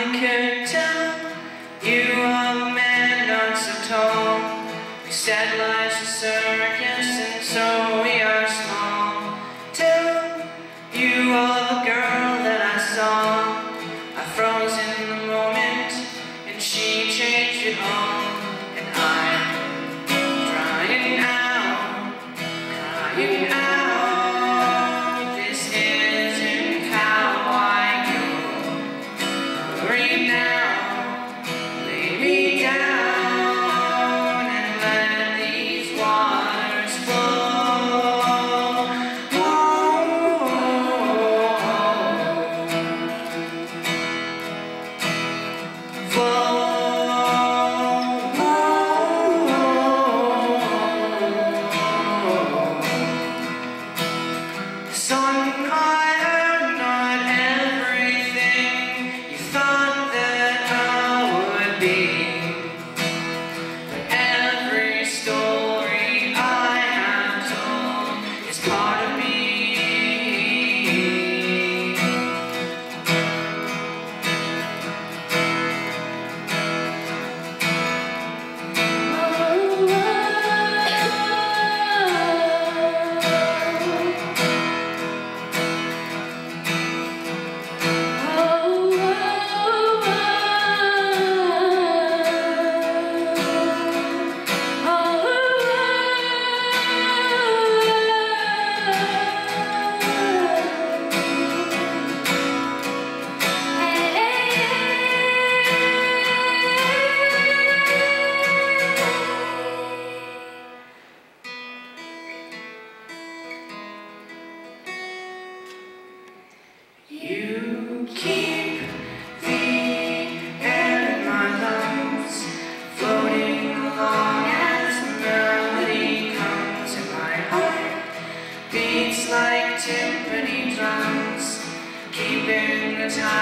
could tell you are a man not so tall. We said life's a circus and so we are small. Till you are the girl that I saw. I froze in the moment and she changed it all. And I'm crying out, crying out. This isn't how I go. Hurry now, lay me down and let these waters flow. Son, I am not everything you thought that I would be, but every story I have told is part of me. You keep the air in my lungs, floating along as the melody comes, and my heart beats like timpani drums, keeping the time.